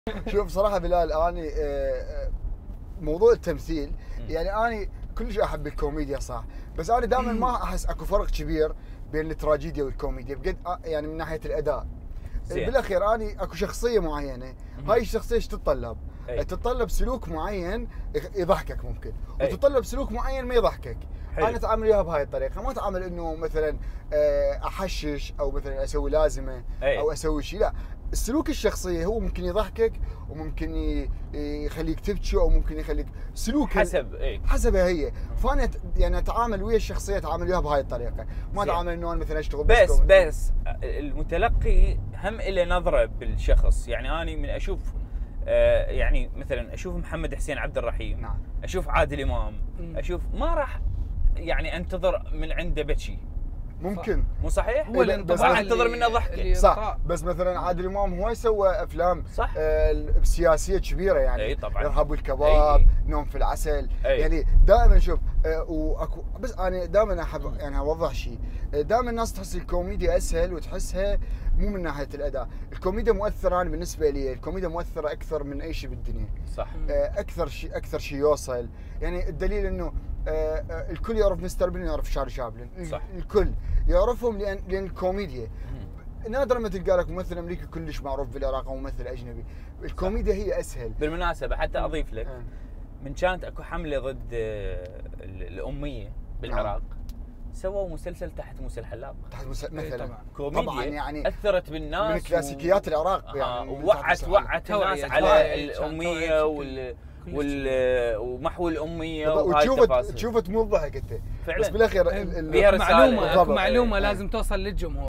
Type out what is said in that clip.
شوف صراحه بلال اني موضوع التمثيل يعني اني كلش احب الكوميديا صح، بس انا دائما ما احس اكو فرق كبير بين التراجيديا والكوميديا بقد يعني من ناحيه الاداء. بالاخير اني اكو شخصيه معينه، هاي الشخصيه ايش تتطلب؟ تتطلب سلوك معين يضحكك ممكن، وتتطلب سلوك معين ما يضحكك. انا اتعامل وياها بهاي الطريقه، ما اتعامل انه مثلا احشش او مثلا اسوي لازمه او اسوي شيء، لا. السلوك الشخصيه هو ممكن يضحكك وممكن يخليك تبكي او ممكن يخليك سلوك حسبها هي. فانا يعني اتعامل ويا الشخصيه، اتعامل وياها بهاي الطريقه، ما اتعامل انه انا مثلا اشتغل بس المتلقي هم له نظره بالشخص. يعني انا من اشوف يعني مثلا اشوف محمد حسين عبد الرحيم، نعم، اشوف عادل امام، اشوف ما راح يعني انتظر من عنده بكي. ممكن مو صحيح؟ هو الانطباع انتظر منه ضحكه صح. بس مثلا عادل امام هو سوى افلام صح سياسيه كبيره، يعني اي طبعا، الارهاب والكباب، نوم في العسل. يعني دائما شوف واكو، بس انا دائما احب يعني اوضح شيء، دائما الناس تحس الكوميديا اسهل وتحسها مو من ناحيه الاداء. الكوميديا مؤثره، انا بالنسبه لي الكوميديا مؤثره اكثر من اي شيء بالدنيا. صح. اكثر شيء يوصل. يعني الدليل انه الكل يعرف مستر بين، يعرف شارلي شابلن، صح. الكل يعرفهم لان الكوميديا. نادرا ما تلقى لك ممثل امريكي كلش معروف بالعراق او ممثل اجنبي. الكوميديا هي اسهل. بالمناسبه حتى اضيف لك، من كانت اكو حمله ضد الاميه بالعراق، سووا مسلسل تحت موسى الحلاق. تحت موسى مثلا كوميديا طبعا يعني اثرت بالناس، من كلاسيكيات العراق يعني، ووعت الناس على الاميه ومحو الاميه، وتشوفت مو ضحك انت فعلا. بس بالاخير معلومه لازم توصل للجمهور.